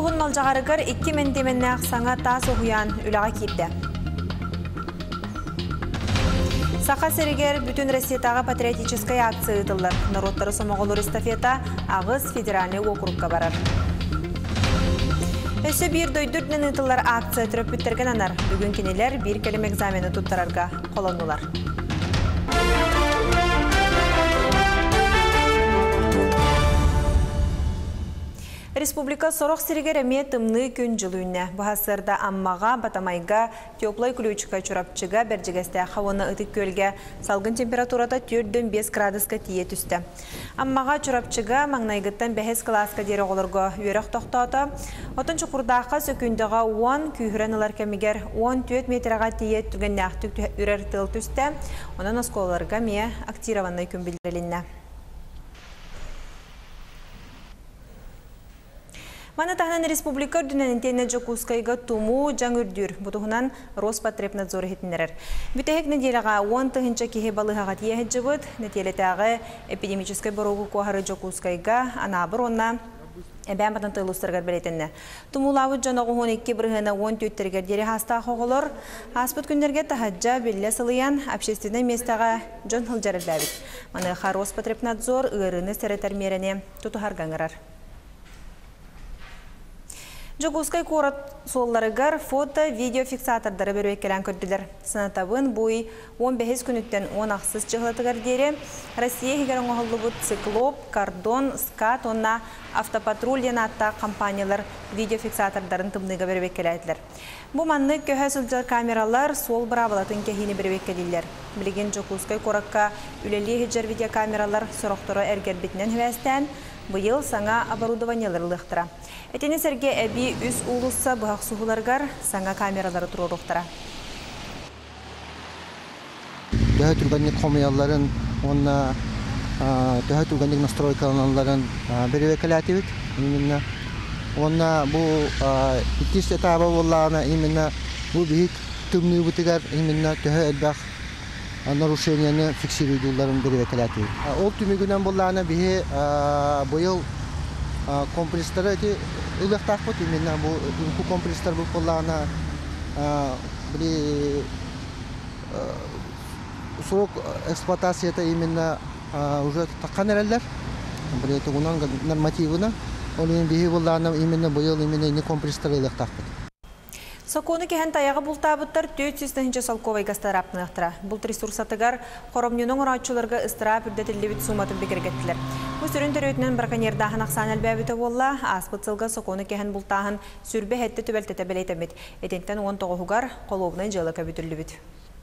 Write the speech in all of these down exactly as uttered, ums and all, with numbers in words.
Улуғын малжағарығыр икки мендеменнәқ саңа тас оғуян үліға кейіпті. Сақа серігер бүтін Россиятаға патриотическая акция ұтылыр. Народтары сомағылыр эстафета ағыз федеральный округка барар. Өсі бір дойдүрден ұтылар акция түріп бүттерген анар. Бүгін кенелер бір келім экзамені тұттарарға қолонылар. Республика сорох сиригереме тымны күн жылуйна. Бұхасырда аммаға, батамайға, теплой ключка чурапчыға, бәржігесті қауыны ұтық көлге салғын температурада төрттен бес градуска тие түсті. Аммаға чурапчыға маңнайғыттан бәхес класска дері олырға өріқ тоқтауды. Отын чұқырдаққа сөкіндіға он күйірен ұлар кәмігер он төрт метраға тие түрген нәқтік үрер тыл түсті. Онын осколаларға ме актированный күн білдірілінна. Манатахнан республика үрдінен тейне жокускайға туму жаң үрдүр. Бұтығынан Роспотребнадзор хетінерер. Бүтәхек неделяға он тұхынча кеге балығаға тие хеджібіт. Нетелетәғы эпидемическай борогу қуағары жокускайға анабыр онна әбән батан тыйлыстырғар білетінні. Тумулауы жанағы он екі бірғына он төрттергер дері хаста қоғылыр. Аспыт күндерге тахаджа белі сылыян общественный местаға жон хылжарыр бәбіт. Маныға Роспотребнадзор ұғырыны сәретер меріне тұтығарғаңырар. Жогускай корот солларыгар фото, видео фиксатордары беру екелен көрділер. Сынатабын бұй он бес күніттен он ақсыз жығылатығар дері. Россия хегер оңғылы бұд циклоп, кардон, скат, онна автопатруль атта компаниялар видео фиксатордарын тымныға беру екелетілер. Бұ манны көһә сылжар камералар сол бұрабылатын кәхіне беру екелілер. Білген Жогускай коракка үлелі хеджер видеокамералар сұрықтыры әргер бітінен хвәстен бұйыл саңа оборудованиялар лықтыра. Этені сәрге әбі үз ұлысса бұғақ сұғыларғар саңа камералары тұру ұқтыра. Дәхі түргенлік қомияларын, онна дәхі түргенлік настройкаларын беру екіләті бет. Онна бұл иккіс этабы болағына именно бұл бейік түмні бұтығар именно дәхі әлбәқ нарушенияны фиксируйдуларын беру екіләті бет. Ол түмігінен болағына бейі бұйыл комплекстары эти үлектақ бұд, именно бұл комплекстар бұл қолағына срок эксплуатацияда именно уже таққан әрәлер, бұл еті ұнан нормативына, ол ең бейі болағына именно бұйыл именно комплекстары үлектақ бұд. Соконы кеһен таяғы бұлтабыттар төрт жүз салковай гастарапны ақтыра. Бұлт ресурсатығар қоромнының ұраучыларға ыстыра үрдетілі біт суматын бекергеттілер. Бұл сүрін төрөтінен браконьердағын ақсан әлбәбіті болла, аспытсылға соконы кеһен бұлтағын сүрбе әтті төбелтеті білейтемет. Этентен он тоғығығар қолуғынан жылы көбітілі біт.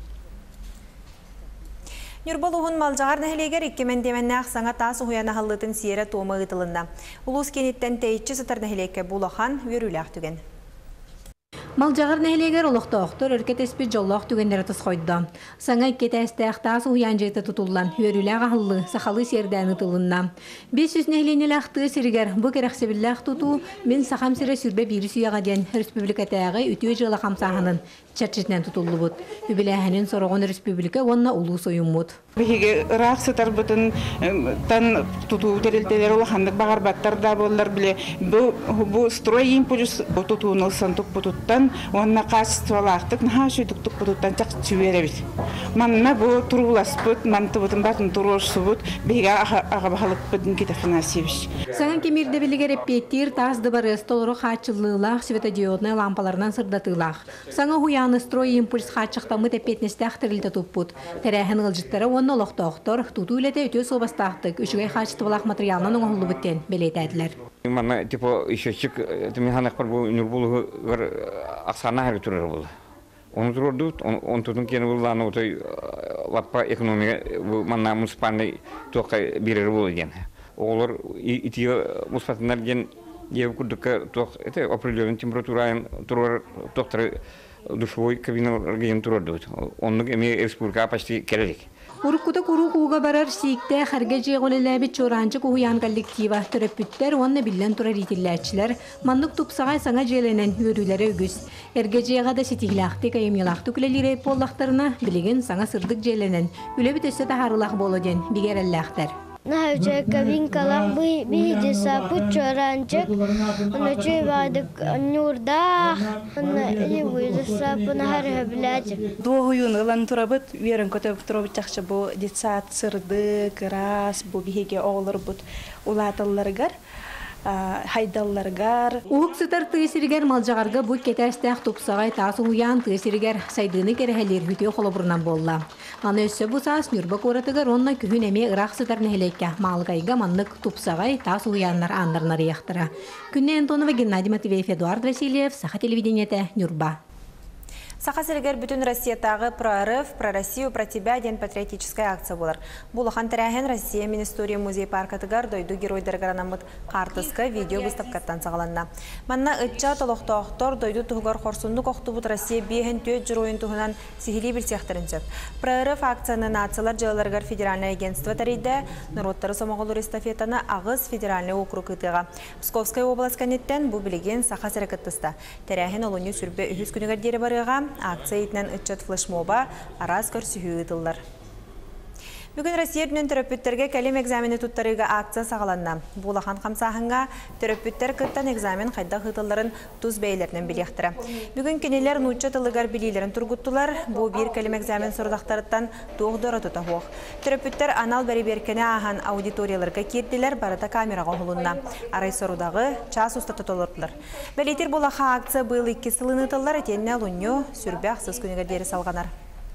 Нюрбалуғын малжағар нәхілегер икки мендеменнәқ саңа тасы хуяна халлытын сиері тома ұтылында. Улус кенеттен тәйітші сытар нәхілекке бұлақан өріләқ түген. Малжағар нәхілегер олықты оқтыр өркет еспі жоллақ түгендері тұс қойды. Саңа иккеті әстәқтасы ұян жайты тұтылдан, өріләғ ағылы, сақалы сердәні тұлынна. бес жүз нәхіленел ақты сірігер, бұл керексебілләқ тұту, мен сақам сірі сүрбе бірі сүйаға ден республикатағы үтіе жылы қамсағының чәрчетінен тұтылы бұд. Үбіләхінің сорғын республика онна ұлы сойын бұд. Беге рақсытар бұтын тан тұту тәрелтелер олақандық бағарбаттар да болар біле. Бұл строй импульс тұтуыныл сантық бұтыттан, онна качестволақтық, наға шүйдіктік бұтыттан чақ чүйері біт. Манна бұл тұрулас бұт, манты бұтын батын тұруласы бұт, беге аға бағалық бұтын кетіқына севіш. Саңан кемерді білігер әппеттер тазды бары столыры қачылылақ, светодиодны лампаларынан сырдатылақ. Саңа хуяны строй импульс қачықтамы тәппетнесті ақтырылды тұп бұт. Тәрәхін ғылжыттары оны олықты оқтыр, тұту үлеті өте собастақтық, үшігай қачытывалақ материалынан оңылы бұттен белетәділер. Мана типа ищечек, ты мне ханах парбу нюрбулу аксана хәр турыр булды. Оны турды, он тутун кен булды, аны отой лапа экономия манна муниципальный тоққа берер булды ген. Олар итиге муниципальнар ген ев кудка тоқ, это определенный температура турыр тоқтары душевой кабина ген турды. Онны эме республика почти келек. Уруккута куру кууга барар сиикте харга жеголелебит чоранчы кууян коллектива төрөппүттер онна биллен тура ритилләчилер маннык тупсагай саңа желенен үрүләре үгүс эрге жега да ситиглахты кайымылахты күлелире поллахтарына билеген саңа сырдык желенен үлебит өсө тахарылах болоден бигереллахтар Нахожу кабинкалах бы бидиса пучоранчик, ночи вадик нюрда, и выдиса пунахар блядь. Двоюн илан турабыт верен көтөп турабыт чакчы бу детсат сырды, крас, бу биһиге оолор бут улатылларгар. Хайдалларгар. Уһук сытар тыысыргар малжагарга бу кетәстәх тупсагай тасы уян тыысыргар сайдыны керәһәлер хүтү холобурнан болла. Аны өссө бу саас нүрбә коратыгар онна күһүн эме ырак сытар нәһелеккә малгайга маннык тупсагай тасы уяннар аннарнар яхтыра. Күннән Антонова, Геннадий Матвеев, Эдуард Васильев, Саха телевидениете, Нюрба. Саха сергер бүтін Россиятағы «Прорыв, про Россию, про тебя» ден патриотическая акция болар. Булахан тәрәхен Россия Министория музей паркатыгар дойду геройдарға анамыт қартысқа видео выставкаттан сағаланна. Манна ытча толоқтоқтор дойду тұғығар қорсунды қоқты бұд Россия бейхен төт жыройын тұғынан сихили бір сияқтарын сөп. «Прорыв» акцияны нациялар жылыларғар федеральное агентство тәрейді, Народтары Сомағылыр эстафетаны Ағыз федеральный округ ытыға. Псковская область канеттен бұл білеген Саха сәрекеттісті. Тәрәхен олыны сүрбе үхіз күнігер дері барыға акция итнен ытчат флешмоба арас көрсүхүү ытыллар. Бүгін Россия дүнен төрөпүттерге кәлем экзамені туттарыға акция сағаланна. Булахан қамсағынға төрөпүттер кыттан экзамен қайда хытылларын туз бәйлерінен білектірі. Бүгін кенелер нуча тылыгар билилерін тұргуттылар, бұл бір кәлем экзамен сұрдақтарыттан тоғдора тұта хоқ. Төрөпүттер анал бәрі беркене ахан аудиторияларға керділер барыта камераға ғолынна. Арай сорудағы час уста тұтылырдылар. Бәлетер булаха акция бұл екі сылыны тыллар етенне алынyo сүрбе ақсыз күнігер дері салғанар.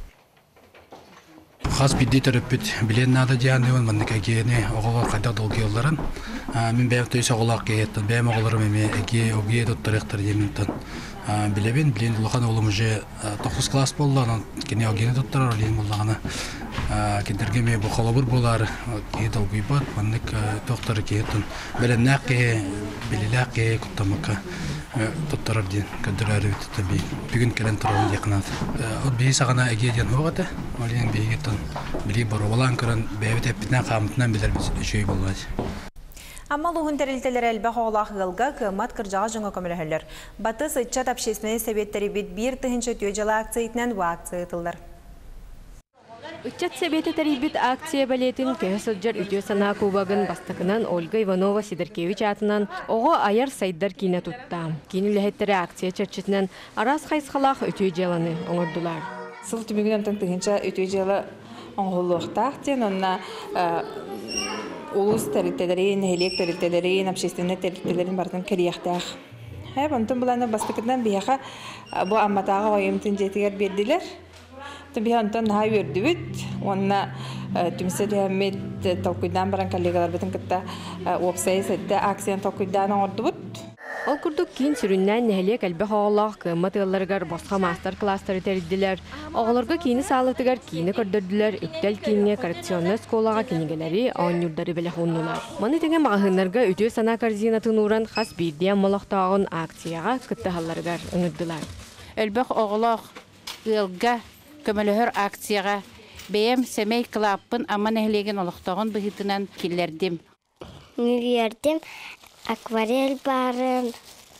Хас бидди төрөпүт билен нада жаандыбын мындык агене оголор кайда долги олларын мен бэм төйсө оголак кеттен бэм оголорум эме эге оге доттарыктар жеминтен билебин билен улахан олум уже тоғыз класс болду анан кене огени доттар олен боллагана кендерге ме бу холобур болар ке долги бат мындык доктор кеттен беленак ке билелак ке куттамака доттор ден кадырары таби бүгүн келен турган якынат от бей сагана эге ден огата олен бейгеттен били боровалан көрөн бэбит эпитнен камытынан билер биз үшөй болбайт. Амма луғын тәрілтелер әлбә хоғылақ ғылға кымат кыржаға жыңа көміліхілер. Батыс ұтчат общественный советтері бет бір тұхыншы түйежілі акциятынан бұ акция ұтылыр. Учат Совета тарибит акция балетин кэсэлджар үтө сана кубагын бастакынан Ольга Иванова Сидоркевич атынан ого аяр сайдар кине тутта. Кини лэхеттери акция чарчытынан арас хайсхалах үтө жаланы оңордулар. Сыл түмігінен тыңтығынша үтө жалы оңғылуқтақ тен, онна улус тәрілтелерін, хелек тәрілтелерін, общественный тәрілтелерін бардын кәрияқтақ. Әп, онтын бұланы бастакынан бияға бұ амматаға ойымтын жетігер берділер. Тубиантон хай үрдүбүт, онна түмсөд хэммет толкуйдан баран коллегалар битин кытта опсай сетте акциян толкуйдан ордубут. Ол курдук кийин сүрүннән нәһеле кәлбе хааллах кыммат ылларыгар босқа мастер-класстары тердилер. Оголорга кийини саалыктыгар кийини көрдөрдүлөр, үктел кийинге коррекционный школага кинигелери аан юрдары беле хуннулар. Маны деген магыннарга үтө сана корзинатын уран хас бирдиен молоктагын акцияга кытта халларыгар ыңырдылар. Элбек оголох ылга көмөлөһөр акцияга бэм семей клаппын аман эхлеген олохтогон быхытынан киллердим. Нигердим акварель барын,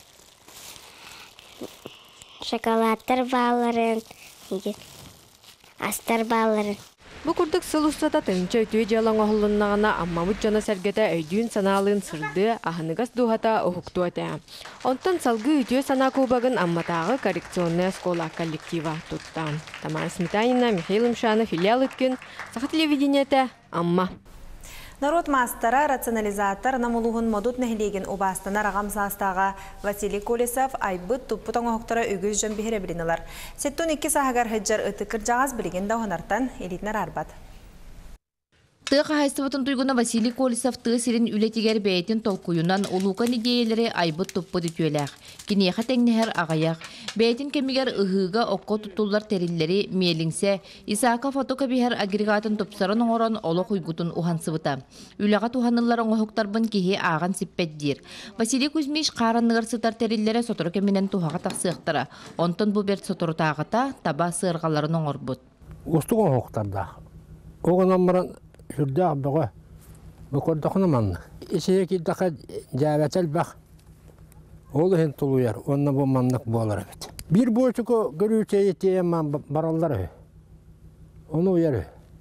шоколадтар баларын, астар баларын. Бу курдук сылустата тынча өтүө жалаң оһуллуннагана аммамыт жана сергете өйдүүн санаалын сырды ахыныгас дуhata ohуктуата. Онтон салгы өтүө сана кубагын амматагы коррекционная школа коллектива туттан. Тамара Сметанина, Михаил Имшанов, филиал үткүн, Саха телевидениете, Амма. Народ мастера рационализатор намулуғын модут нәхилеген убастана рағам састаға Василий Колесов айбыт туппутан оқтара үгіз жөн бігері білінілер. Сеттун екі сағығар хыджар ұтықыр жағаз білген дауғанартан елитнер арбат. Тыға хайстыбытын туйгуна Василий Колесов тыға сирин үлетигер бәйтін толкуюнан олуған идеялары айбыт туппы дүтүеләқ. Кинеха тәңнехер ағаяқ. Бәйтін кемигер ұғыға оққа тұтулар тәриллері мейліңсе, Исаака фотокабихер агрегатын тупсарын оңыран олық ұйгутын ұхансыбыта. Үліға туханылар оңғықтарбын кеге аған сиппәддер. Василий Кузьмич қаранығыр сытар тәриллері сотыры кемінен тухаға тақсықтыра. Онтын бұл берт сотыры тағыта таба сырғаларын оңырбыт. Остуған оқтарда. Оғынан Жүрді абдығы бұқырдықыны манны. Исеге киддіға жәбәтел бақ. Ол хен тұлуяр, онна бұл маннық болар әбет. Bir boşuku görüntüye yeteyemem baralları. Onu uyarı.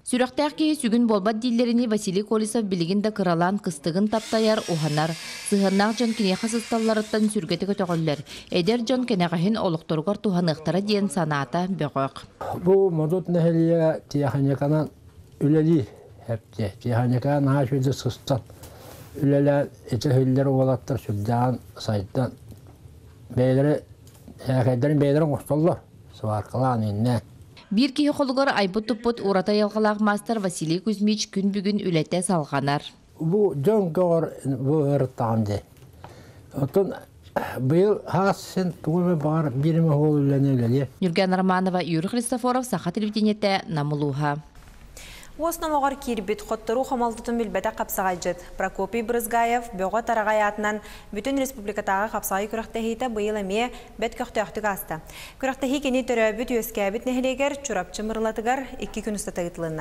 Сүрәктәк кеһи сүгүн болбат диллерини Василий Колесов билигин да кыралан кыстыгын таптаяр уханар. Сыһыннаах жон кинеха сысталларыттан сүргети көтөгөллөр. Эдер жон кенегахин олукторгор туханыктара диен санаата бөгөк. Бу модут нехелия тияханяканан үлели хепте. Тияханякан хашүдө сыстан. Үлелер этехиллер олаттар сүрдән сайттан. Бейлери хәкәдәрен бейлерин костоллар. Сваркалан инне. Bir киһи холугар айбыт туппут урата ялгалаах мастер Василий Кузьмич күн бүгүн үлете салганар. Бу жон гор бу ыртанды. Отон быйыл хасын тугуме бар бириме холуленеле. Юрген Романова, Юрий Христофоров, Саха телевидениете, Намулуха. Осыномағар кирбит қоттыру қамалтытын білбәті қапсағайжыд. Прокопий Брызгаев бөғі тарағаятынан бүтін республикатағы қапсағай күріқтәхейті бұйыл әме бәт көқтіяқтық асты. Күріқтәхей кені түрі бүт өскәбіт нәхілегер, чурапчы мырлатығар екі күн ұстата ғытылына.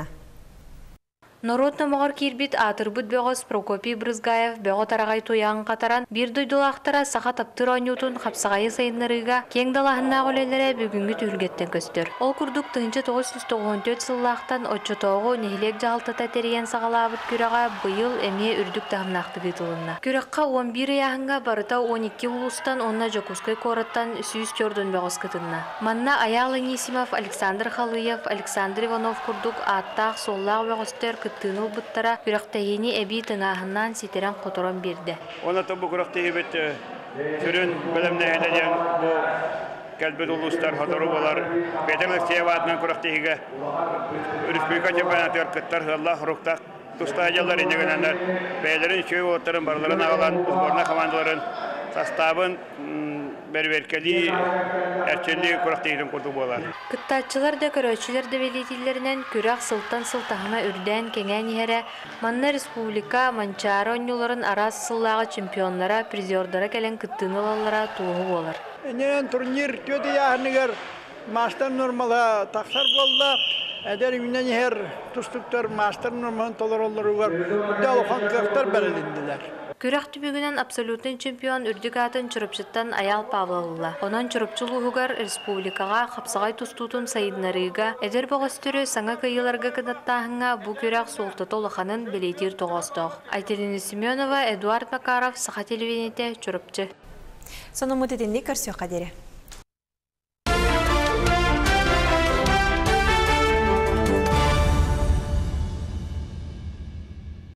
Народна моғар кирбит атырбыт бөғыз Прокопий Брызгаев бөғі тарағай туяғын қатаран бір дойдулақтыра сақа таптыр ойнутын қапсағайы сайынларыға кең далағынна ғолелері бүгінгі түргеттен көстір. Ол күрдік тұғынчы тоғыз жүз тоқсан төрт сыллақтан отчотоғы нехилек жағалтата тереген сағалабыт күраға бұйыл әме үрдік тағымнақты ғытылынна. Күраққа он бір яғынға барыта он екі ұлыстан онна Жокускай кораттан сүйіз көрдің бөғыз кытынна. Манна Аял Анисимов, Александр Халыев, Александр Иванов күрдік аттақ соллақ бөғыстер тыныл бұттара күрақтайыны әбей тыңағынан сетерен қоторан берді. Оны тұбы күрақтайы бетті түрін білімне әдеден бұл кәлбет ұлыстар қотору болар. Бетерлік севатынан күрақтайыға республика чемпионаты өркіттар Аллах рухтақ тұста әжалар енегенендер. Бәйлерін шөй оттарын барларын ағалан ұзборна командаларын составын берверкели әрчелі күрақтайыдың құрды болар. Кыттатчылар да көрөчілер дәвелетелерінен күрақ сылтан сылтағына үрден кеңән ехері Манна Республика Манчары ойнуларын арас сыллағы чемпионлара, призердара кәлен кыттынылалара туғы болар. Нен турнир төді яғынығыр мастер нормала тақсар болды. Әдер үйінен ехер тұстықтар мастер нормалын толар олар ұғар. Үдді алуқан қықтар бәрелінділер. Күрәк түбігінен абсолютный чемпион үрдік атын чұрыпшыттан Аял Павлалыла. Онан чұрыпчылығығар республикаға қапсағай тұстутын сайынларыға, әдер бағыстыры саңа кайыларға кыдаттағыңа бұ күрәк солты толықанын білейтер тоғыстық. Айтелина Семенова, Эдуард Макаров, Саха телевидениете, чұрыпчы. Соны мұтетінде көрсеу қадері.